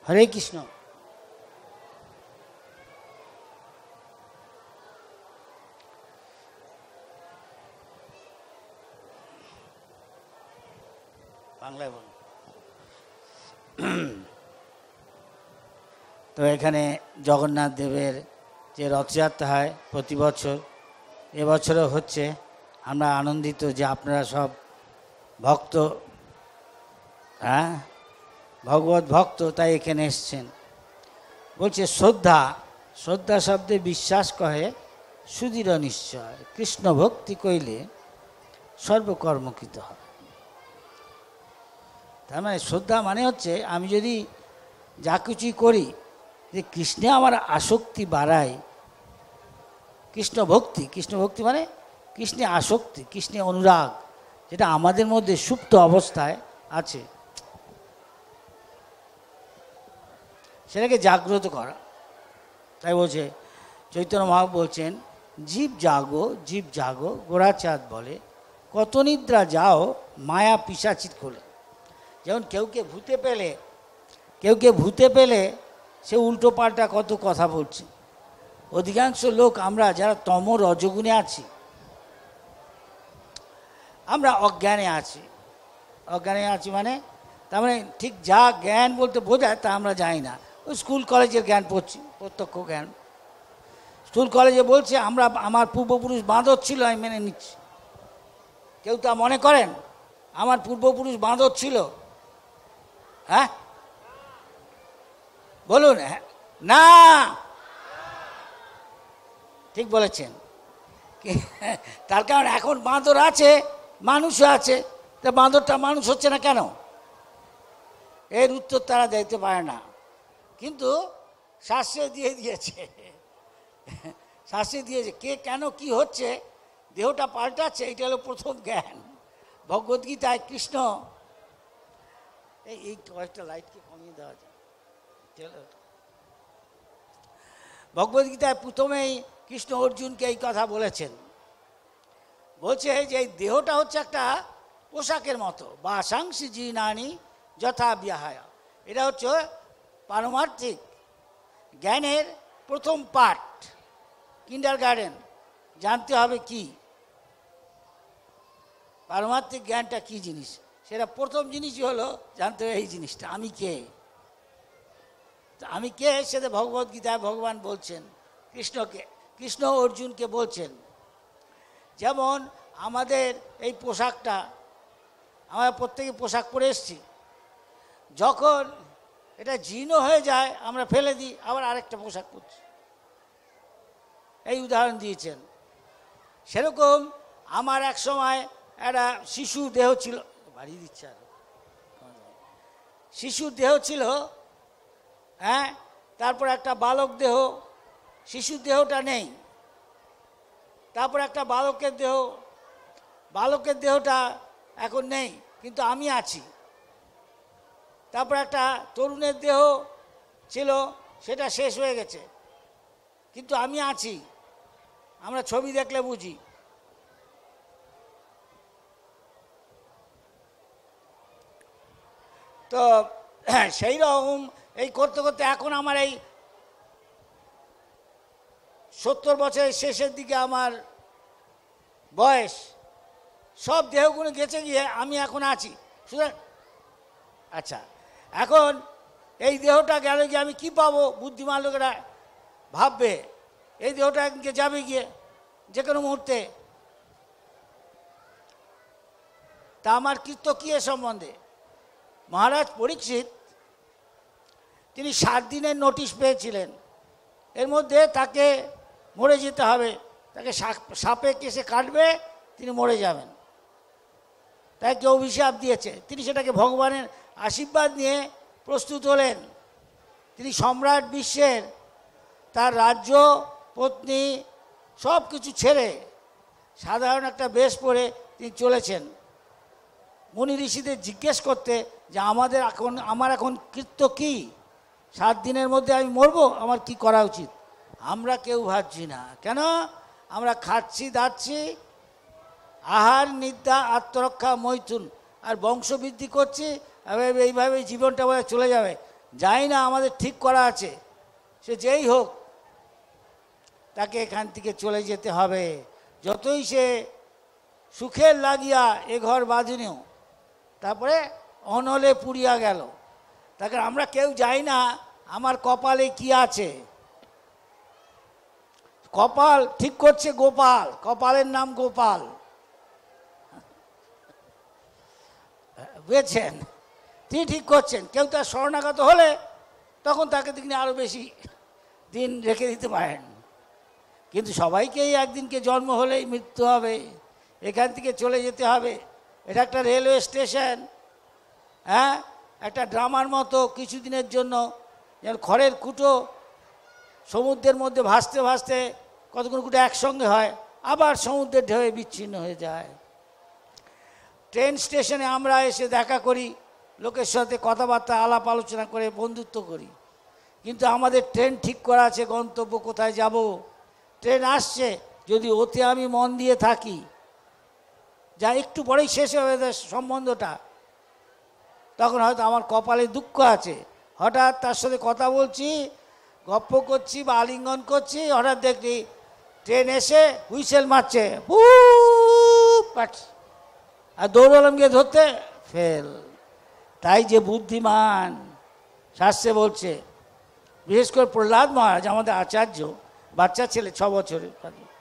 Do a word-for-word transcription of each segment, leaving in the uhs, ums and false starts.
হরে কৃষ্ণ। বাংলায় বল। তো এখানে জগন্নাথ দেবের যে রথযাত্রা হয় প্রতি বছর, এবছরও হচ্ছে। আমরা আনন্দিত যে আপনারা সব ভক্ত, হ্যাঁ ভগবত ভক্ত, তাই এখানে এসছেন। বলছে শ্রদ্ধা, শ্রদ্ধা শব্দে বিশ্বাস কহে সুদৃঢ় নিশ্চয়, কৃষ্ণ ভক্তি কইলে সর্বকর্মকৃত হয়। তার মানে শ্রদ্ধা মানে হচ্ছে আমি যদি যা কিছুই করি যে কৃষ্ণে আমার আসক্তি বাড়ায়, কৃষ্ণ ভক্তি, কৃষ্ণ ভক্তি মানে কৃষ্ণে আসক্তি, কৃষ্ণে অনুরাগ, যেটা আমাদের মধ্যে সুপ্ত অবস্থায় আছে, সেটাকে জাগ্রত করা। তাই বলছে চৈতন্য মহাপ্রভু বলছেন, জীব জাগো জীব জাগো গোড়াচাঁদ বলে, কত নিদ্রা যাও মায়া পিশাচিত কোলে। যেমন কেউ কে ভূতে পেলে, কেউ কে ভূতে পেলে সে উল্টো পাল্টা কত কথা বলছে। অধিকাংশ লোক আমরা যারা তম রজগুণে আছি, আমরা অজ্ঞানে আছি। অজ্ঞানে আছি মানে তার মানে ঠিক যা জ্ঞান বলতে বোঝায় তা আমরা জানি না। ওই স্কুল কলেজের জ্ঞান পড়ছি, প্রত্যক্ষ জ্ঞান। স্কুল কলেজে বলছে আমরা আমার পূর্বপুরুষ বাঁদর ছিল, আমি মেনে নিচ্ছি। কেউ তা মনে করেন আমার পূর্বপুরুষ বাঁদর ছিল? হ্যাঁ বলুন। না, ঠিক বলেছেন। তার কারণ এখন বাঁদর আছে, মানুষও আছে, তা বাঁদরটা মানুষ হচ্ছে না কেন? এর উত্তর তারা দিতে পারে না, কিন্তু শাস্ত্রে দিয়ে দিয়েছে। শাস্ত্রে দিয়েছে কে কেন কি হচ্ছে, দেহটা পাল্টাচ্ছে, এটা হলো প্রথম জ্ঞান। ভগবদ্গীতায় কৃষ্ণ, এই এই কয়েকটা লাইটকে কমিয়ে দেওয়া যায়। ভগবদ্গীতায় প্রথমেই কৃষ্ণ অর্জুনকে এই কথা বলেছেন। বলছে যে এই দেহটা হচ্ছে একটা পোশাকের মতো, বা সাংসি জিনানি যথা বিহায়া। এটা হচ্ছে পারমার্থিক জ্ঞানের প্রথম পার্ট, কিন্ডার গার্ডেন। জানতে হবে কি পারমার্থিক জ্ঞানটা কি জিনিস, সেটা প্রথম জিনিসই হলো জানতে হবে এই জিনিসটা, আমি কে। আমি কে সেটা ভগবদ্গীতায় ভগবান বলছেন কৃষ্ণকে, কৃষ্ণ অর্জুনকে বলছেন। যেমন আমাদের এই পোশাকটা, আমরা প্রত্যেকে পোশাক পরে এসছি, যখন এটা জীর্ণ হয়ে যায় আমরা ফেলে দিই, আবার আরেকটা পোশাক পরছি। এই উদাহরণ দিয়েছেন। সেরকম আমার এক সময় একটা শিশুর দেহ ছিল, বাড়িয়ে দিচ্ছে আর শিশুর দেহ ছিল, হ্যাঁ, তারপর একটা বালক দেহ, শিশুর দেহটা নেই। তারপর একটা বালকের দেহ, বালকের দেহটা এখন নেই, কিন্তু আমি আছি। তারপর একটা তরুণের দেহ ছিল, সেটা শেষ হয়ে গেছে, কিন্তু আমি আছি। আমরা ছবি দেখলে বুঝি। তো সেই রকম এই করতে করতে এখন আমার এই সত্তর বছরের শেষের দিকে আমার বয়স, সব দেহগুলো গেছে গিয়ে আমি এখন আছি। সুতরাং আচ্ছা, এখন এই দেহটা গেল গিয়ে আমি কি পাবো? বুদ্ধিমান লোকেরা ভাববে এই দেহটা একদিকে যাবে গিয়ে যে কোনো মুহূর্তে। তা আমার কীর্ত কি এ সম্বন্ধে? মহারাজ পরীক্ষিত তিনি সাত দিনের নোটিশ পেয়েছিলেন, এর মধ্যে তাকে মরে যেতে হবে, তাকে সাপে কেসে কাটবে, তিনি মরে যাবেন। তাকে অভিশাপ দিয়েছে, তিনি সেটাকে ভগবানের আশীর্বাদ নিয়ে প্রস্তুত হলেন। তিনি সম্রাট বিশ্বের, তার রাজ্য, পত্নী সব কিছু ছেড়ে সাধারণ একটা বেশ পরে তিনি চলেছেন মুনি ঋষিদের জিজ্ঞেস করতে যে আমাদের এখন আমার এখন কৃত্য কী, সাত দিনের মধ্যে আমি মরবো, আমার কি করা উচিত? আমরা কেউ ভাবছি না। কেন? আমরা খাচ্ছি দাচ্ছি, আহার নিদ্রা আত্মরক্ষা মৈথুন আর বংশবৃদ্ধি করছি, এইভাবে জীবনটা বোধহয় চলে যাবে। যাই না, আমাদের ঠিক করা আছে, সে যেই হোক তাকে এখান থেকে চলে যেতে হবে। যতই সে সুখের লাগিয়া এ ঘর বাঁধিনিও, তারপরে অনলে পুড়িয়া গেল। তাকে আমরা কেউ যাই না আমার কপালে কি আছে। কপাল ঠিক করছে গোপাল, কপালের নাম গোপাল, বুঝেছেন? তিনি ঠিক করছেন। কেউ তার শরণাগত হলে তখন তাকে তিনি আরও বেশি দিন রেখে দিতে পারেন। কিন্তু সবাইকেই একদিনকে জন্ম হলেই মৃত্যু হবে, এখান থেকে চলে যেতে হবে। এটা একটা রেলওয়ে স্টেশন, হ্যাঁ, একটা ড্রামার মতো। কিছুদিনের জন্য যেন খড়ের কুটো সমুদ্রের মধ্যে ভাসতে ভাসতে কতগুলো কুটো একসঙ্গে হয়, আবার সমুদ্রের ঢেউয়ে বিচ্ছিন্ন হয়ে যায়। ট্রেন স্টেশনে আমরা এসে দেখা করি, লোকের সাথে কথাবার্তা আলাপ আলোচনা করে বন্ধুত্ব করি, কিন্তু আমাদের ট্রেন ঠিক করা আছে, গন্তব্য কোথায় যাব। ট্রেন আসছে, যদি ওতে আমি মন দিয়ে থাকি, যা একটু পরেই শেষ হবে সম্বন্ধটা, তখন হয়তো আমার কপালে দুঃখ আছে। হঠাৎ তার সাথে কথা বলছি, গপ্প করছি বা আলিঙ্গন করছি, হঠাৎ দেখি ট্রেন এসে হুইসেল মারছে, আর দৌড়ালাম গিয়ে ধরতে, ফেল। তাই যে বুদ্ধিমান, শাস্ত্রে বলছে, বিশেষ করে প্রহ্লাদ মহারাজ আমাদের আচার্য, বাচ্চা ছেলে, ছ বছরের,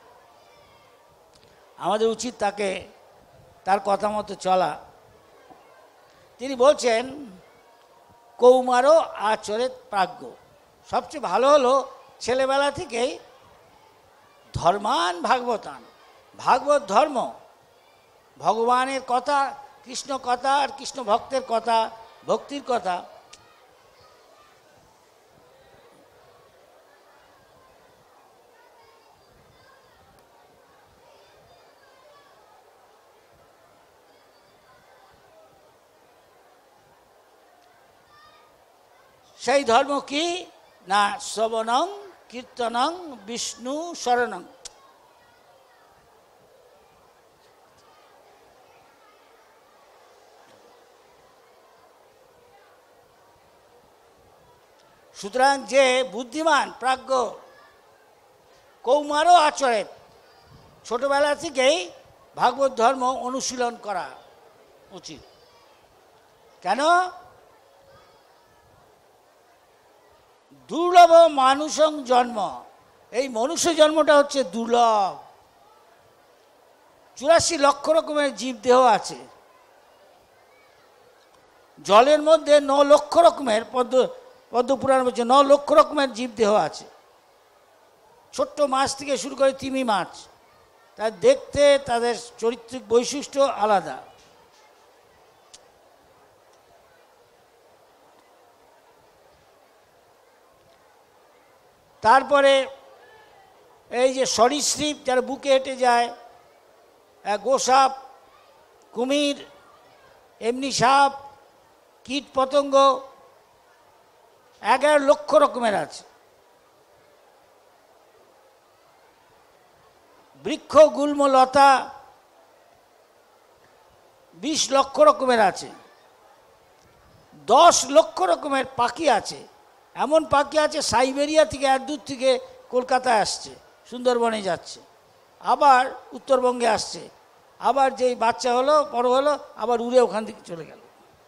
আমাদের উচিত তাকে তার কথা মতো চলা। তিনি বলছেন কৌমারও আচরেত প্রাজ্ঞ। সবচেয়ে ভালো হলো ছেলেবেলা থেকেই ধর্মান ভাগবতান, ভাগবত ধর্ম, ভগবানের কথা, কৃষ্ণ কথা আর কৃষ্ণ ভক্তের কথা, ভক্তির কথা। সেই ধর্ম কি না, শ্রবণং কীর্তনং বিষ্ণু শরণং। সুতরাং যে বুদ্ধিমান প্রাজ্ঞ, কৌমারও আচরে, ছোটবেলা থেকেই ভাগবত ধর্ম অনুশীলন করা উচিত। কেন? দুর্লভ মানুষং জন্ম, এই মনুষ্য জন্মটা হচ্ছে দুর্লভ। চুরাশি লক্ষ রকমের জীবদেহ আছে, জলের মধ্যে ন লক্ষ রকমের, পদ্ম পদ্মপুরাণ বলছে ন লক্ষ রকমের জীবদেহ আছে। ছোট্ট মাছ থেকে শুরু করে তিমি মাছ, তার দেখতে তাদের চরিত্রিক বৈশিষ্ট্য আলাদা। তারপরে এই যে সরীসৃপ যারা বুকে হেঁটে যায়, গোসাপ, কুমির, এমনি সাপ, কীট পতঙ্গ, এগারো লক্ষ রকমের আছে। বৃক্ষ, গুল্ম, লতা বিশ লক্ষ রকমের আছে। দশ লক্ষ রকমের পাখি আছে। এমন পাখি আছে সাইবেরিয়া থেকে এত দূর থেকে কলকাতায় আসছে, সুন্দরবনে যাচ্ছে, আবার উত্তরবঙ্গে আসছে, আবার যেই বাচ্চা হলো, বড় হলো, আবার উড়ে ওখান থেকে চলে গেল।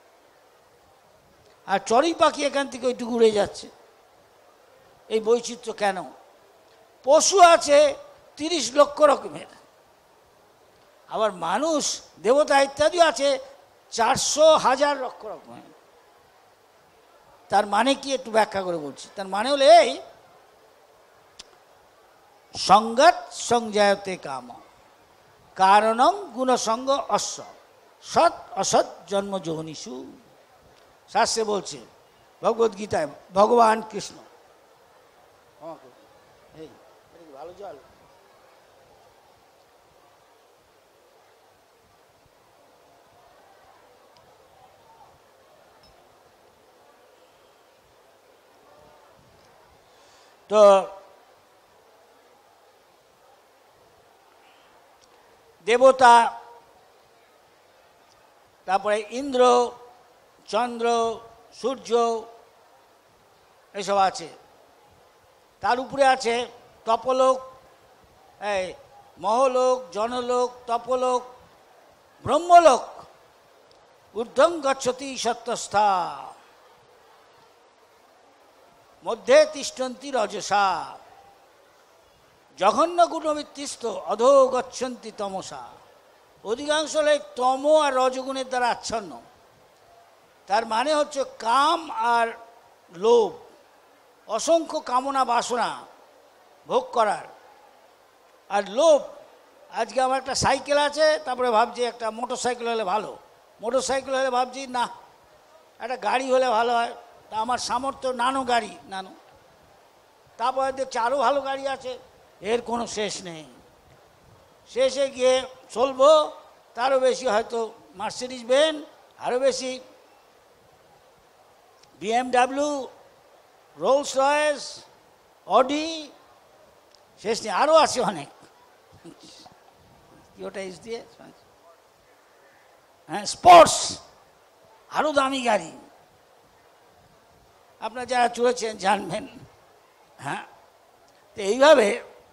আর চড়ুই পাখি এখান থেকে ওইটুকু উড়ে যাচ্ছে। এই বৈচিত্র্য কেন? পশু আছে তিরিশ লক্ষ রকমের, আবার মানুষ, দেবতা ইত্যাদি আছে চারশো হাজার লক্ষ রকমের। তার মানে কি একটু ব্যাখ্যা করে বলছি। তার মানে হলো এই, সঙ্গত সংজায়তে কাম, কারণং গুণসঙ্গ অশ্ব, সৎ অসৎ জন্ম যোনিষু। শাস্ত্রে বলছে, ভগবদ গীতায় ভগবান কৃষ্ণ, এই ভালো জল, তো দেবতা, তারপরে ইন্দ্র, চন্দ্র, সূর্য, এসব আছে। তার উপরে আছে তপলোক, এই মহলোক, জনলোক, তপলোক, ব্রহ্মলোক। ঊর্ধ্বং গচ্ছতি সত্যস্থা মধ্যে তিষ্ঠন্তি রজসা জঘন্য গুণমিত্তিস্থ অধো গচ্ছন্তি তমসা। অধিকাংশ লোক তম আর রজগুণের দ্বারা আচ্ছন্ন। তার মানে হচ্ছে কাম আর লোভ, অসংখ্য কামনা বাসনা ভোগ করার। আর লোভ, আজকে আমার একটা সাইকেল আছে, তারপরে ভাবছি একটা মোটর সাইকেল হলে ভালো, মোটর সাইকেল হলে ভাবছি না একটা গাড়ি হলে ভালো হয়, তা আমার সামর্থ্য নানো গাড়ি নানো, তারপরে দেখছি আরও ভালো গাড়ি আছে, এর কোনো শেষ নেই। শেষে গিয়ে চলবো তারও বেশি হয়তো মার্সিডিজ বেন, আরও বেশি বিএমডাব্লিউ, রোলস রয়েস, অডি, শেষ নেই, আরও আছে অনেক। কি ওটা ইস দিয়ে হ্যাঁ স্পোর্টস, আরও দামি গাড়ি। আপনারা যারা চলেছেন জানবেন। হ্যাঁ, তো এইভাবে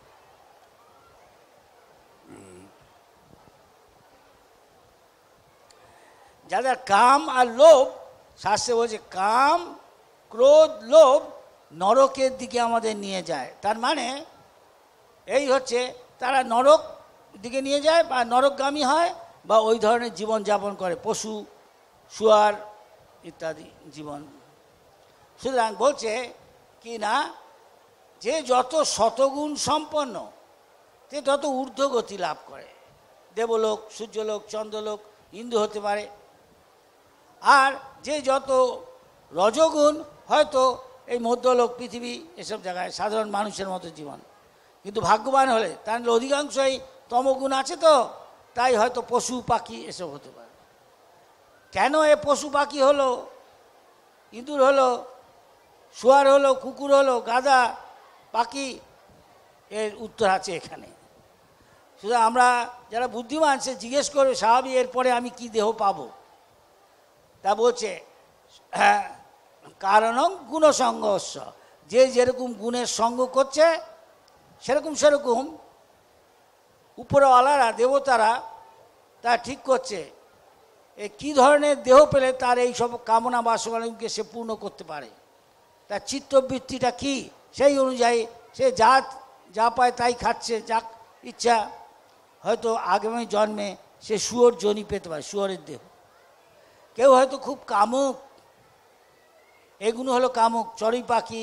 যাদের কাম আর লোভ, শাস্ত্রে বলছে কাম, ক্রোধ, লোভ নরকের দিকে আমাদের নিয়ে যায়। তার মানে এই হচ্ছে তারা নরক দিকে নিয়ে যায় বা নরকগামী হয় বা ওই ধরনের জীবনযাপন করে, পশু, শুয়ার ইত্যাদি জীবন। সুতরাং বলছে কি না, যে যত শতগুণ সম্পন্ন সে তত ঊর্ধ্বগতি লাভ করে। দেবলোক, সূর্যলোক, চন্দ্রলোক, ইন্দ্র হতে পারে। আর যে যত রজগুণ, হয়তো এই মধ্যলোক, পৃথিবী, এসব জায়গায় সাধারণ মানুষের মতো জীবন। কিন্তু ভাগ্যবান হলে তার অধিকাংশই তমগুণ আছে, তো তাই হয়তো পশু পাখি এসব হতে পারে। কেন এ পশু পাখি হলো, ইঁদুর হলো, শুয়ার হলো, কুকুর হলো, গাধা, পাখি, এর উত্তর আছে এখানে। শুধু আমরা যারা বুদ্ধিমান সে জিজ্ঞেস করবে স্বাভাবিক, এরপরে আমি কি দেহ পাবো। তা বলছে হ্যাঁ, কারণং গুণসঙ্গস্য, যে যেরকম গুণের সঙ্গ করছে সেরকম সেরকম উপরওয়ালারা, দেবতারা তা ঠিক করছে এ কী ধরনের দেহ পেলে তার এই সব কামনা বাসনাকে সে পূর্ণ করতে পারে। তার চিত্তবৃত্তিটা কি, সেই অনুযায়ী সে যা যা পায় তাই খাচ্ছে, যা ইচ্ছা। হয়তো আগামী জন্মে সে শুয়োর যোনি পেতে পারে, শুয়োরের দেহ। কেউ হয়তো খুব কামুক, এগুলো হলো কামুক, চড়ুই পাখি,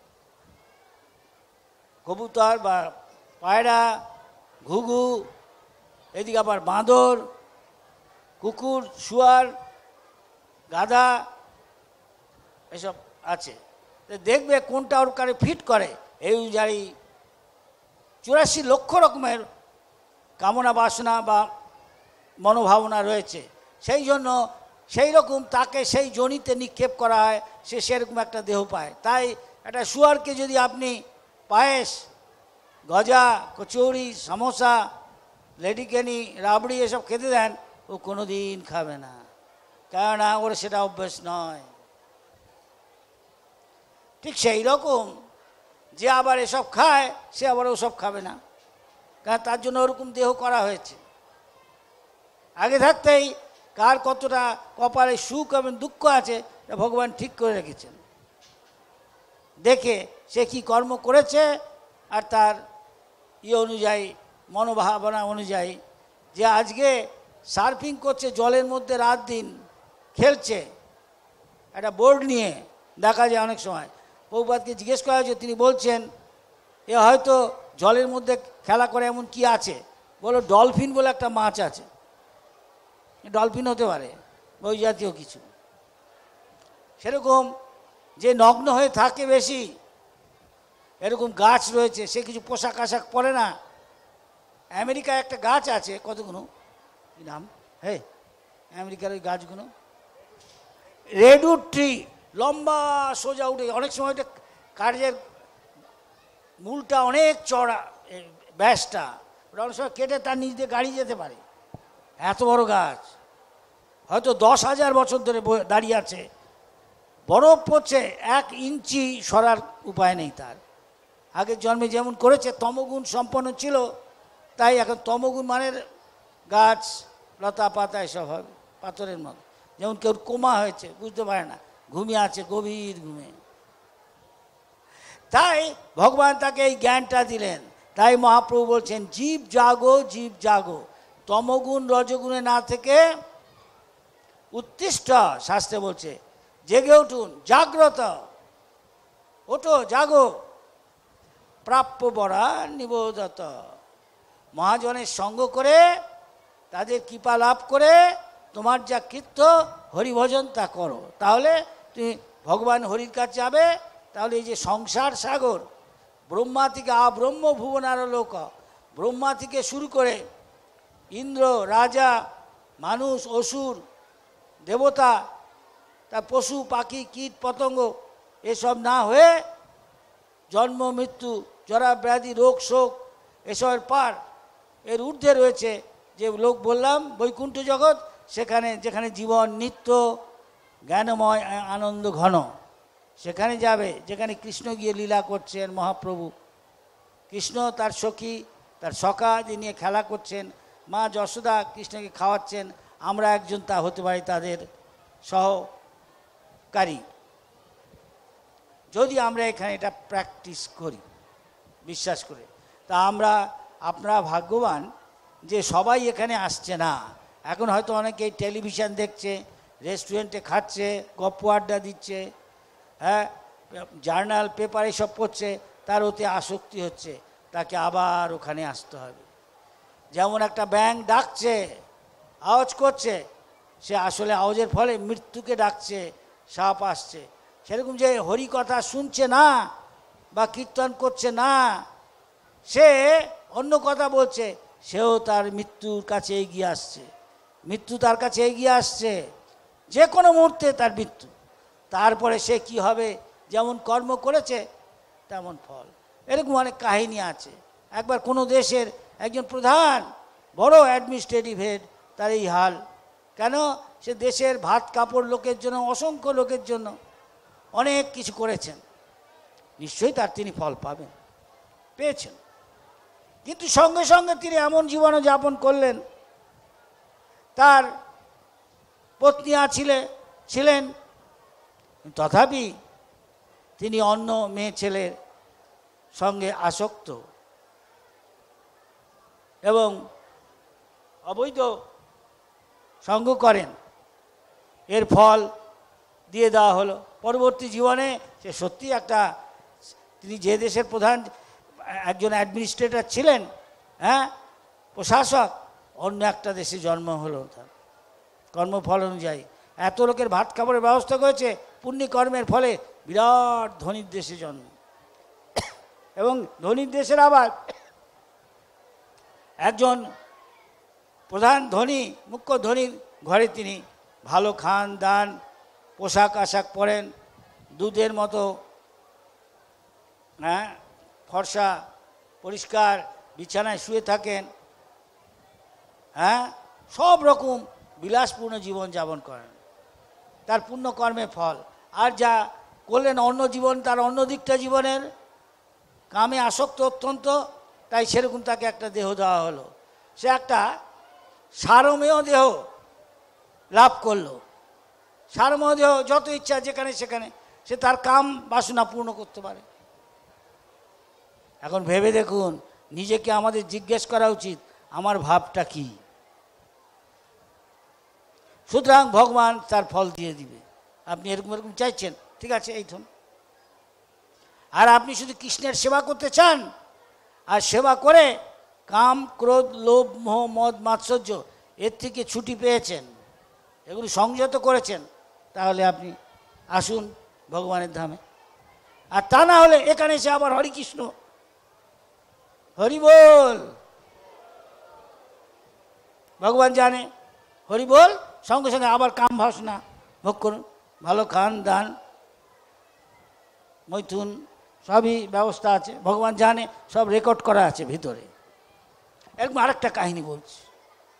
কবুতর বা পায়রা, ঘুঘু, এদিকে আবার বাঁদর, কুকুর, শুয়ার, গাধা, এসব আছে। দেখবে কোনটা ওর কারে ফিট করে, এই অনুযায়ী চুরাশি লক্ষ রকমের কামনা বাসনা বা মনোভাবনা রয়েছে। সেই জন্য সেই রকম তাকে সেই জনিতে নিক্ষেপ করা হয়, সে সেরকম একটা দেহ পায়। তাই একটা শুয়ারকে যদি আপনি পায়েস, গজা, কচুরি, সমোসা, লেডিকেনি, রাবড়ি এসব খেতে দেন, ও কোনো দিন খাবে না, কেননা ওর সেটা অভ্যেস নয়। ঠিক সেই রকম যে আবার এসব খায়, সে আবার ওসব খাবে না, কারণ তার জন্য ওরকম দেহ করা হয়েছে। আগে থাকতেই কার কতটা কপালে সুখ এবং দুঃখ আছে তা ভগবান ঠিক করে রেখেছেন। দেখে সে কি কর্ম করেছে আর তার ইয়ে অনুযায়ী, মনোভাবনা অনুযায়ী। যে আজকে সার্ফিং করছে জলের মধ্যে, রাত দিন খেলছে একটা বোর্ড নিয়ে, দেখা যায় অনেক সময়। প্রভুপাদকে জিজ্ঞেস করা হয়েছে, তিনি বলছেন এ হয়তো জলের মধ্যে খেলা করে এমন কি আছে, বলো ডলফিন বলে একটা মাছ আছে, ডলফিন হতে পারে, ওই জাতীয় কিছু। সেরকম যে নগ্ন হয়ে থাকে বেশি, এরকম গাছ রয়েছে, সে কিছু পোশাক আশাক পরে না। আমেরিকায় একটা গাছ আছে, কতগুলো কি নাম, হে আমেরিকার ওই গাছগুলো, রেডউড ট্রি, লম্বা সোজা উঠে, অনেক সময় ওটা কার্যের মূলটা অনেক চড়া, ব্যাসটা ওটা অনেক সময় কেটে তার নিচ দিয়ে গাড়ি যেতে পারে, এত বড় গাছ। হয়তো দশ হাজার বছর ধরে দাঁড়িয়ে আছে, বরফ পড়ছে, এক ইঞ্চি সরার উপায় নেই তার। আগের জন্মে যেমন করেছে, তমগুণ সম্পন্ন ছিল, তাই এখন তমগুণ মানে গাছ লতা পাতা এসব হবে পাথরের মতো। যেমন কেউ কোমা হয়েছে, বুঝতে পারে না, ঘুমিয়ে আছে গভীর ঘুমে। তাই ভগবান তাকে এই জ্ঞানটা দিলেন। তাই মহাপ্রভু বলছেন, জীব জাগো, জীব জাগো, তমগুণ রজগুণে না থেকে উত্তিষ্ঠ। শাস্ত্রে বলছে জেগে উঠুন, জাগ্রত, ওঠো, জাগো, প্রাপ্য বরা নিবোধত। মহাজনের সঙ্গ করে, তাদের কৃপা লাভ করে তোমার যা কৃত্য হরিভজন তা করো, তাহলে তুমি ভগবান হরির কাছে যাবে। তাহলে এই যে সংসার সাগর, ব্রহ্মা থেকে আ ব্রহ্ম ভুবনার লোক, ব্রহ্মা থেকে শুরু করে ইন্দ্র, রাজা, মানুষ, অসুর, দেবতা, তা পশু পাখি কীট পতঙ্গ, এসব না হয়ে জন্ম মৃত্যু জরা ব্যাধি রোগ শোক এসবের পার, এর ঊর্ধ্বে রয়েছে যে লোক বললাম বৈকুণ্ঠ জগৎ, সেখানে যেখানে জীবন নিত্য জ্ঞানময় আনন্দ ঘন, সেখানে যাবে, যেখানে কৃষ্ণ গিয়ে লীলা করছেন। মহাপ্রভু কৃষ্ণ তার সখী, তার সখা যে নিয়ে খেলা করছেন, মা যশোদা কৃষ্ণকে খাওয়াচ্ছেন, আমরা একজন তা হতে পারি তাদের সহকারী, যদি আমরা এখানে এটা প্র্যাকটিস করি বিশ্বাস করে। তা আমরা, আপনারা ভাগ্যবান যে সবাই এখানে আসছে না। এখন হয়তো অনেকেই টেলিভিশন দেখছে, রেস্টুরেন্টে খাচ্ছে, গপ্প আড্ডা দিচ্ছে, হ্যাঁ, জার্নাল পেপার এসব পড়ছে, তার ওতে আসক্তি হচ্ছে, তাকে আবার ওখানে আসতে হবে। যেমন একটা ব্যাঙ ডাকছে, আওয়াজ করছে, সে আসলে আওয়াজের ফলে মৃত্যুকে ডাকছে, সাপ আসছে। সেরকম যে হরি কথা শুনছে না বা কীর্তন করছে না, সে অন্য কথা বলছে, সেও তার মৃত্যুর কাছে এগিয়ে আসছে, মৃত্যু তার কাছে এগিয়ে আসছে, যে কোনো মুহূর্তে তার মৃত্যু। তারপরে সে কি হবে, যেমন কর্ম করেছে তেমন ফল। এরকম অনেক কাহিনী আছে। একবার কোনো দেশের একজন প্রধান বড় অ্যাডমিনিস্ট্রেটিভ হেড, তার এই হাল কেন, সে দেশের ভাত কাপড় লোকের জন্য, অসংখ্য লোকের জন্য অনেক কিছু করেছেন, নিশ্চয়ই তার তিনি ফল পাবেন, পেয়েছেন। কিন্তু সঙ্গে সঙ্গে তিনি এমন জীবনযাপন করলেন, তার পত্নী ছিলেন ছিলেন তথাপি তিনি অন্য মেয়ে ছেলের সঙ্গে আসক্ত এবং অবৈধ সঙ্গ করেন। এর ফল দিয়ে দেওয়া হলো। পরবর্তী জীবনে সে সত্যি একটা, তিনি যে দেশের প্রধান একজন অ্যাডমিনিস্ট্রেটর ছিলেন, হ্যাঁ, প্রশাসক, অন্য একটা দেশে জন্ম হলো তার কর্মফল অনুযায়ী। এত লোকের ভাত খাবারের ব্যবস্থা করেছে পুণ্যকর্মের ফলে, বিরাট ধনীর দেশে জন্ম। এবং ধনীর দেশের আবার একজন প্রধান ধনী, মুখ্য ধনীর ঘরে তিনি ভালো খান দান, পোশাক আশাক পরেন, দুধের মতো হ্যাঁ ফর্সা পরিষ্কার বিছানায় শুয়ে থাকেন, হ্যাঁ, সব রকম বিলাসপূর্ণ জীবন যাপন করেন, তার পুণ্যকর্মের ফল। আর যা করলেন অন্য জীবন, তার অন্য দিকটা জীবনের কামে আসক্ত অত্যন্ত, তাই সেরকম তাকে একটা দেহ দেওয়া হলো। সে একটা সারমেয় দেহ লাভ করলো। সারমেয় দেহ, যত ইচ্ছা যেখানে সেখানে সে তার কাম বাসনা পূর্ণ করতে পারে। এখন ভেবে দেখুন, নিজেকে আমাদের জিজ্ঞেস করা উচিত, আমার ভাবটা কি? সুতরাং ভগবান তার ফল দিয়ে দিবে। আপনি এরকম এরকম চাইছেন, ঠিক আছে, এই ধরুন। আর আপনি শুধু কৃষ্ণের সেবা করতে চান, আর সেবা করে কাম ক্রোধ লোভ মোহ মদ মাৎসর্য এর থেকে ছুটি পেয়েছেন, এগুলো সংযত করেছেন, তাহলে আপনি আসুন ভগবানের ধামে। আর তা না হলে এখানে এসে আবার হরি কৃষ্ণ হরি বল, ভগবান জানে, হরি বল, সঙ্গে সঙ্গে আবার কাম বাসনা ভোগ করুন, ভালো খান দান মৈথুন সবই ব্যবস্থা আছে, ভগবান জানে, সব রেকর্ড করা আছে ভিতরে। এরকম আরেকটা কাহিনী বলছি,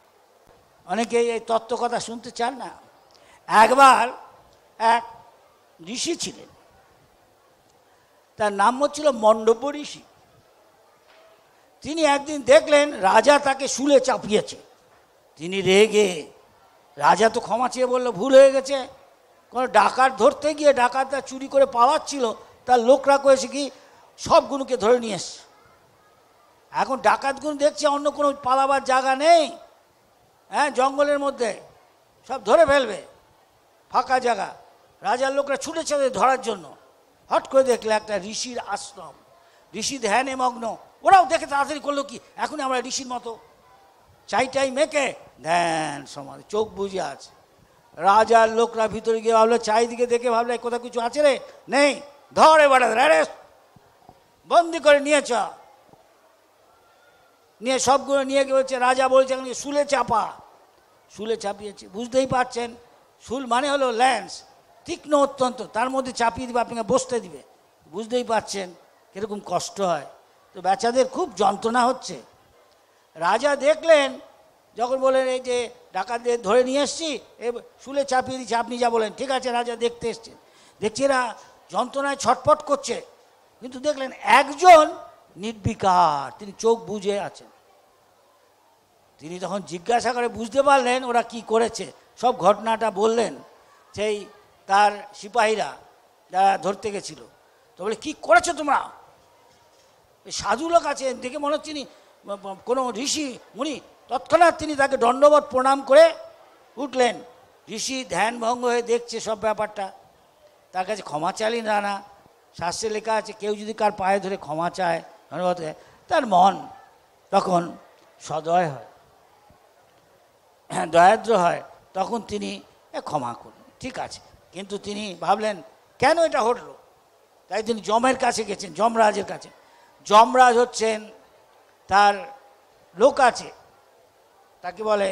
অনেকে এই তত্ত্ব কথা শুনতে চান না। একবার এক ঋষি ছিলেন, তার নাম হচ্ছিল মণ্ডপ ঋষি। তিনি একদিন দেখলেন রাজা তাকে শুলে চাপিয়েছে। তিনি রেগে, রাজা তো ক্ষমা চেয়ে বললো ভুল হয়ে গেছে। কোনো ডাকাত ধরতে গিয়ে ডাকাতটা চুরি করে পালাচ্ছিল, তার লোকরা করেছে কি সবগুলোকে ধরে নিয়ে এসছে। এখন ডাকাতগুলো দেখছে অন্য কোনো পালাবার জায়গা নেই, হ্যাঁ জঙ্গলের মধ্যে সব ধরে ফেলবে, ফাঁকা জায়গা। রাজার লোকরা ছুটেছে ধরার জন্য। হট করে দেখলে একটা ঋষির আশ্রম, ঋষি ধ্যানে মগ্ন। ওরাও দেখে তাড়াতাড়ি করলো কি এখন আমরা ঋষির মতো চাই টাই মেখে ধ্যান সমাধি, চোখ বুঝে আছে। রাজার লোকরা ভিতরে গিয়ে ভাবলো, চারিদিকে দেখে ভাবলে কোথাও কিছু আছে রে, নেই, ধরে বাড়া রে, বন্দি করে নিয়ে চ। নিয়ে সবগুলো নিয়ে গিয়েছে। রাজা বলছে এখন শুলে চাপা, শুলে চাপিয়েছে। বুঝতেই পারছেন শুল মানে হলো ল্যান্স, তীক্ষ্ণ অত্যন্ত, তার মধ্যে চাপিয়ে দিবে, আপনাকে বসতে দিবে। বুঝতেই পারছেন কীরকম কষ্ট হয়। তো বাচ্চাদের খুব যন্ত্রণা হচ্ছে। রাজা দেখলেন যখন বলেন এই যে ডাকাতদের ধরে নিয়ে এসছি, এ শুলে চাপিয়ে দিচ্ছে, আপনি যা বলেন ঠিক আছে। রাজা দেখতে এসছেন, দেখছি এরা যন্ত্রণায় ছটফট করছে, কিন্তু দেখলেন একজন নির্বিকার, তিনি চোখ বুজে আছেন। তিনি তখন জিজ্ঞাসা করে বুঝতে পারলেন ওরা কি করেছে, সব ঘটনাটা বললেন সেই তার সিপাহীরা যারা ধরতে গেছিল। তো বলে কী করেছো তোমরা? সাধু লোক আছেন দেখে মনে হচ্ছে তিনি কোনো ঋষি মুনি। তৎক্ষণাৎ তিনি তাকে দণ্ডবত প্রণাম করে উঠলেন। ঋষি ধ্যান ভঙ্গ হয়ে দেখছে সব ব্যাপারটা, তার কাছে ক্ষমা চাইলেন না। না, শাস্ত্রে লেখা আছে কেউ যদি কার পায়ে ধরে ক্ষমা চায় ধন্যবাদ, তার মন তখন সদয় হয়, হ্যাঁ দয়াদ্র হয়, তখন তিনি ক্ষমা করুন, ঠিক আছে। কিন্তু তিনি ভাবলেন কেন এটা ঘটলো, তাই তিনি যমের কাছে গেছেন, যমরাজের কাছে। যমরাজ হচ্ছেন তার লোক আছে, তাকে বলে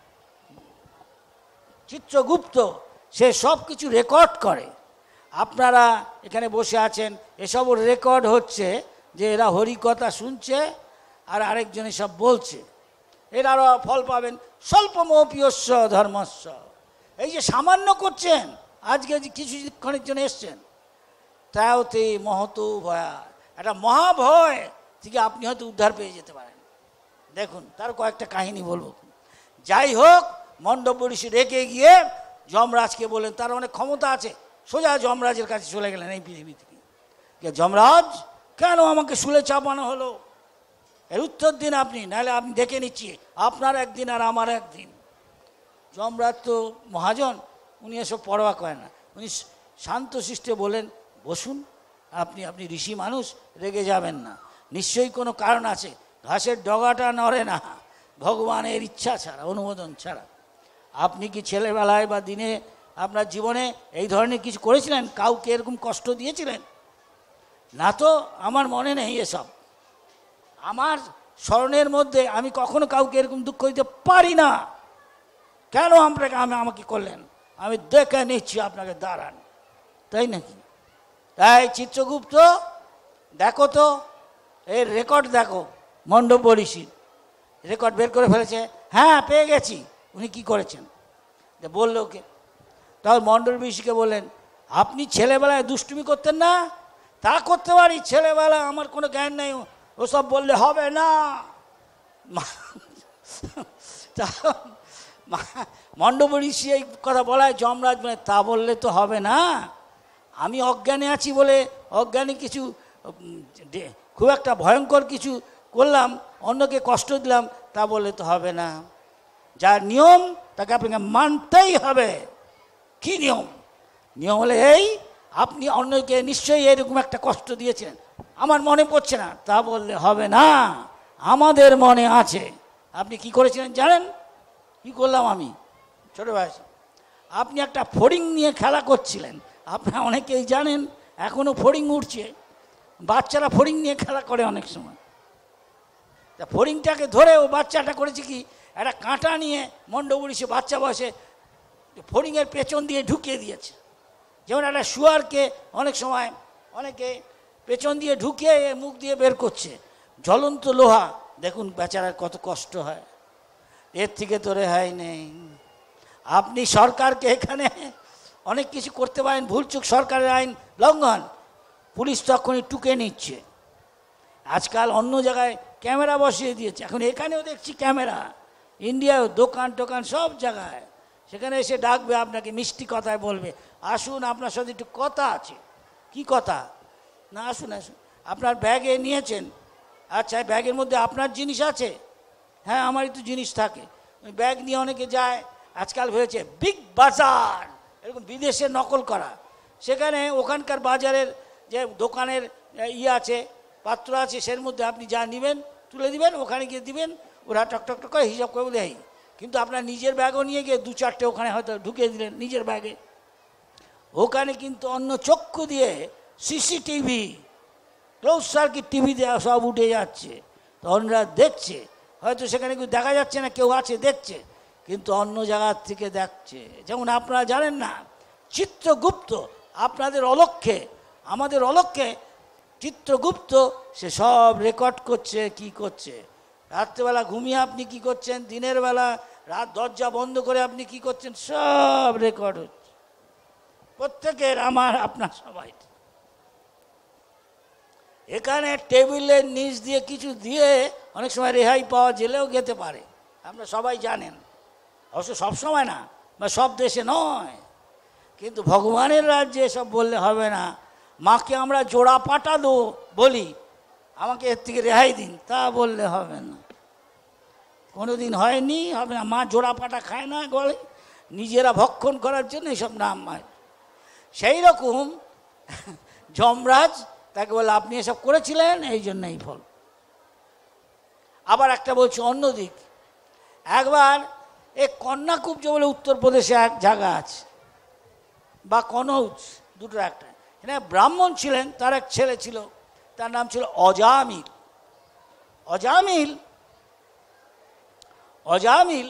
চিত্রগুপ্ত, সে সব কিছু রেকর্ড করে। আপনারা এখানে বসে আছেন, এসব রেকর্ড হচ্ছে যে এরা হরিকথা শুনছে আর আরেকজন সব বলছে, এর আরও ফল পাবেন। স্বল্পমপ্রিয়স্য ধর্মস্য, এই যে সামান্য করছেন, আজকে যে কিছুক্ষণের জন্য এসছেন, তাওতে মহত ভয়া, একটা মহাভয় থেকে আপনি হয়তো উদ্ধার পেয়ে যেতে পারেন। দেখুন তার কয়েকটা কাহিনী বলবো। যাই হোক, মণ্ডপ ঋষি রেখে গিয়ে যমরাজকে বললেন, তার অনেক ক্ষমতা আছে, সোজা যমরাজের কাছে চলে গেলেন এই পৃথিবী থেকে। যমরাজ কেন আমাকে শুলে চাপানো হলো, এর উত্তর দিন আপনি, নাহলে আপনি দেখে নিচ্ছি আপনার একদিন আর আমার একদিন। যমরাজ তো মহাজন, উনি এসব পরোয়া করেন না। উনি শান্তশিষ্টে বলেন বসুন, আপনি আপনি ঋষি মানুষ, রেগে যাবেন না, নিশ্চয়ই কোনো কারণ আছে। ঘাসের ডগাটা নড়ে না ভগবানের ইচ্ছা ছাড়া, অনুমোদন ছাড়া। আপনি কি ছেলেবেলায় বা দিনে আপনার জীবনে এই ধরনের কিছু করেছিলেন, কাউকে এরকম কষ্ট দিয়েছিলেন? না তো আমার মনে নেই এসব, আমার স্মরণের মধ্যে আমি কখনো কাউকে এরকম দুঃখ দিতে পারি না। কেন আপনাকে আমি আমাকে করলেন, আমি দেখে নিচ্ছি, আপনাকে দাঁড়ান, তাই নাকি? তাই চিত্রগুপ্ত দেখো তো এর রেকর্ড দেখো, মণ্ডপ ঋষির রেকর্ড বের করে ফেলেছে। হ্যাঁ পেয়ে গেছি, উনি কি করেছেন বললো ওকে। তখন মণ্ডপ ঋষিকে বললেন, আপনি ছেলেবেলায় দুষ্টুমি করতেন না? তা করতে পারি, ছেলেবেলায় আমার কোনো জ্ঞান নেই, ওসব বললে হবে না। মণ্ডপ ঋষি এই কথা বলায় যমরাজ মানে তা বললে তো হবে না, আমি অজ্ঞানে আছি বলে অজ্ঞানী কিছু খুব একটা ভয়ঙ্কর কিছু করলাম, অন্যকে কষ্ট দিলাম, তা বললে তো হবে না। যার নিয়ম তাকে আপনাকে মানতেই হবে। কি নিয়ম? নিয়ম হলে এই, আপনি অন্যকে নিশ্চয়ই এরকম একটা কষ্ট দিয়েছিলেন, আমার মনে পড়ছে না, তা বললে হবে না, আমাদের মনে আছে। আপনি কি করেছিলেন জানেন? কি করলাম আমি ছোটো বয়সে? আপনি একটা ফড়িং নিয়ে খেলা করছিলেন, আপনারা অনেকেই জানেন, এখনও ফড়িং উঠছে, বাচ্চারা ফড়িং নিয়ে খেলা করে অনেক সময়। তা ফড়িংটাকে ধরে ও বাচ্চাটা করেছে কি, একটা কাঁটা নিয়ে মণ্ডপ ঋষি বাচ্চা বয়সে ফড়িংয়ের পেছন দিয়ে ঢুকিয়ে দিয়েছে। যেমন একটা শুয়ারকে অনেক সময় অনেকে পেছন দিয়ে ঢুকিয়ে মুখ দিয়ে বের করছে, জ্বলন্ত লোহা। দেখুন বেচারার কত কষ্ট হয়, এর থেকে তো রেহাই নেই। আপনি সরকারকে এখানে অনেক কিছু করতে পারেন, ভুলচুক সরকারের আইন লঙ্ঘন, পুলিশ তখনই টুকে নিচ্ছে। আজকাল অন্য জায়গায় ক্যামেরা বসিয়ে দিয়েছে, এখন এখানেও দেখছি ক্যামেরা, ইন্ডিয়াও দোকান টোকান সব জায়গায়, সেখানে এসে ডাকবে আপনাকে, মিষ্টি কথায় বলবে, আসুন আপনার সাথে একটু কথা আছে। কি কথা? না আসুন আসুন, আপনার ব্যাগে নিয়েছেন, আচ্ছা ব্যাগের মধ্যে আপনার জিনিস আছে? হ্যাঁ আমারই তো জিনিস থাকে। ওই ব্যাগ নিয়ে অনেকে যায়, আজকাল হয়েছে বিগ বাজার, এরকম বিদেশে নকল করা, সেখানে ওখানকার বাজারের যে দোকানের ইয়ে আছে, পাত্র আছে, সের মধ্যে আপনি যা নেবেন তুলে দিবেন, ওখানে গিয়ে দিবেন, ওরা টকটক টক করে হিসাব করে দেয়। কিন্তু আপনার নিজের ব্যাগও নিয়ে গিয়ে দু চারটে ওখানে হয়তো ঢুকিয়ে দিলেন নিজের ব্যাগে, ওখানে কিন্তু অন্য চক্ষু দিয়ে সিসিটিভি, ক্লোজ সার্কিট টিভি দেওয়া সব উঠে যাচ্ছে, তখনরা দেখছে, হয়তো সেখানে কেউ দেখা যাচ্ছে না, কেউ আছে দেখছে, কিন্তু অন্য জায়গার থেকে দেখছে। যেমন আপনারা জানেন না, চিত্রগুপ্ত আপনাদের অলক্ষ্যে, আমাদের অলক্ষ্যে চিত্রগুপ্ত সে সব রেকর্ড করছে। কি করছে? রাত্রেবেলা ঘুমিয়ে আপনি কি করছেন, দিনের বেলা রাত দরজা বন্ধ করে আপনি কি করছেন, সব রেকর্ড হচ্ছে, প্রত্যেকের, আমার আপনার সবাই। এখানে টেবিলের নিচ দিয়ে কিছু দিয়ে অনেক সময় রেহাই পাওয়া জেলেও যেতে পারে, আপনারা সবাই জানেন, অবশ্য সবসময় না বা সব দেশে নয়, কিন্তু ভগবানের রাজ্যে এসব বললে হবে না। মাকে আমরা জোড়া পাটা দো বলি, আমাকে এর থেকে রেহাই দিন, তা বললে হবে না, কোনো দিন হয়নি, হবে না। মা জোড়া পাটা খায় না, বলে নিজেরা ভক্ষণ করার জন্য এইসব নাম হয়। সেই রকম যমরাজ তাকে বলে আপনি এসব করেছিলেন, এই জন্য এই ফল। আবার একটা বলছি অন্য দিক, একবার এই কন্যাকুব্জ বলে উত্তরপ্রদেশে এক জায়গা আছে, বা কনৌজ, দুটো একটা, এখানে ব্রাহ্মণ ছিলেন, তার এক ছেলে ছিল, তার নাম ছিল অজামিল। অজামিল অজামিল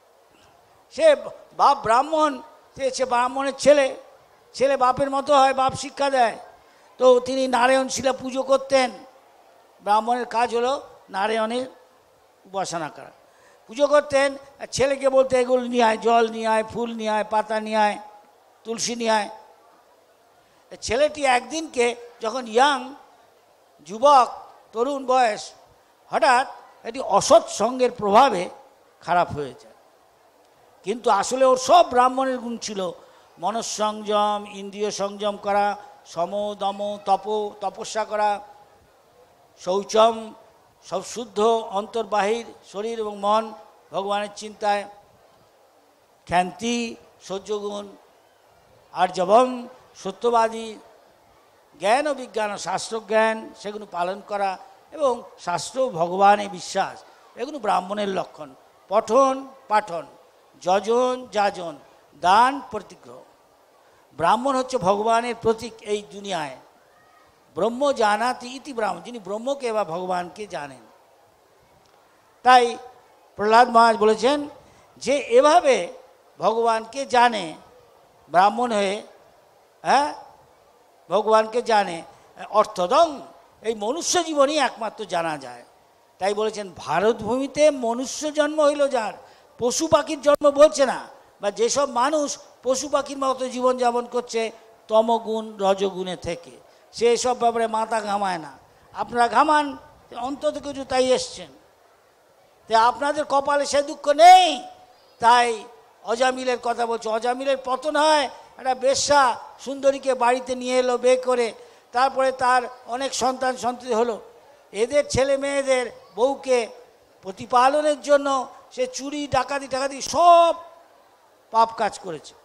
সে বাপ ব্রাহ্মণ, সে ব্রাহ্মণের ছেলে, ছেলে বাপের মতো হয়, বাপ শিক্ষা দেয়। তো তিনি নারায়ণ শিলা পুজো করতেন, ব্রাহ্মণের কাজ হলো নারায়ণের উপাসনা করা, পুজো করতেন। আর ছেলেকে বলতে এগুলো নিয়ে আয়, জল নিয়ে আয়, ফুল নিয়ে আয়, পাতা নিয়ে আয়, তুলসী নিয়ে আয়। ছেলেটি একদিনকে যখন ইয়াং যুবক, তরুণ বয়স, হঠাৎ এটি অসৎ সঙ্গের প্রভাবে খারাপ হয়ে যায়। কিন্তু আসলে ওর সব ব্রাহ্মণের গুণ ছিল, মনঃসংযম, ইন্দ্রিয় সংযম করা, সম দম তপ, তপস্যা করা, শৌচম, সব শুদ্ধ অন্তর্বাহির, শরীর এবং মন ভগবানের চিন্তায়, ক্ষান্তি, সহ্যগুণ, আর্জবম, সত্যবাদী, জ্ঞান ও বিজ্ঞান ও শাস্ত্রজ্ঞান, সেগুলো পালন করা, এবং শাস্ত্র ভগবানে বিশ্বাস, এগুলো ব্রাহ্মণের লক্ষণ। পঠন পাঠন, যজন যাজন, দান প্রতিগ্রহ। ব্রাহ্মণ হচ্ছে ভগবানের প্রতীক এই দুনিয়ায়। ব্রহ্ম জানাতি ইতি ব্রাহ্মণ, যিনি ব্রহ্মকে বা ভগবানকে জানেন। তাই প্রহ্লাদ মহারাজ বলেছেন যে এভাবে ভগবানকে জানে ব্রাহ্মণ হয়ে, হ্যাঁ ভগবানকে জানে, অর্থদং, এই মনুষ্য জীবনই একমাত্র জানা যায়। তাই বলেছেন ভারত ভূমিতে মনুষ্য জন্ম হইল যার, পশু পাখির জন্ম বলছে না, বা যেসব মানুষ পশু পাখির মতো জীবনযাপন করছে তমগুণ রজগুণে থেকে, সে সব ব্যাপারে মাথা ঘামায় না। আপনারা ঘামান, অন্তত কিছু তাই এসছেন, তাই আপনাদের কপালে সে দুঃখ নেই। তাই অজামিলের কথা বলছে, অজামিলের পতন হয়, একটা বেশ্যা সুন্দরীকে বাড়িতে নিয়ে এলো বে করে, তারপরে তার অনেক সন্তান সন্ততি হলো। এদের ছেলে মেয়েদের বউকে প্রতিপালনের জন্য সে চুরি ডাকাতি টাকাতি সব পাপ কাজ করেছে।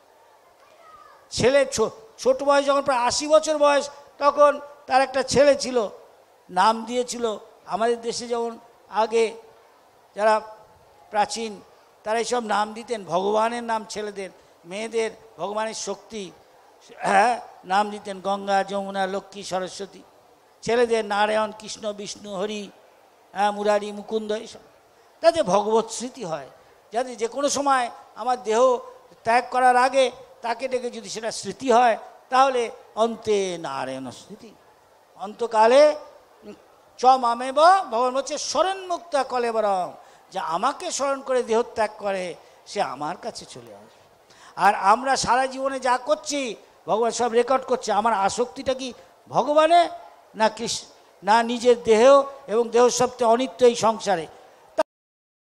ছেলে ছোট বয়স, যখন প্রায় আশি বছর বয়স, তখন তার একটা ছেলে ছিল, নাম দিয়েছিল, আমাদের দেশে যেমন আগে যারা প্রাচীন তারা এইসব নাম দিতেন, ভগবানের নাম ছেলেদের, মেয়েদের ভগবানের শক্তি, হ্যাঁ নাম দিতেন গঙ্গা, যমুনা, লক্ষ্মী, সরস্বতী। ছেলেদের নারায়ণ, কৃষ্ণ, বিষ্ণু, হরি, হ্যাঁ মুরারি, মুকুন্দ, এইসব, যাতে ভগবত স্মৃতি হয়, যাতে যে কোনো সময় আমার দেহ ত্যাগ করার আগে তাকে ডেকে যদি সেটা স্মৃতি হয়, তাহলে অন্তে নারায়ণ স্মৃতি, অন্তকালে চ মামেব, ভগবান বলছে স্মরণ মুক্ত কলেবরম, যা আমাকে স্মরণ করে দেহ ত্যাগ করে সে আমার কাছে চলে আসবে। আর আমরা সারা জীবনে যা করছি ভগবান সব রেকর্ড করছে। আমার আসক্তিটা কি ভগবানে না কৃষ্ণ, না নিজের দেহ এবং দেহ সবচেয়ে অনিত্য এই সংসারে।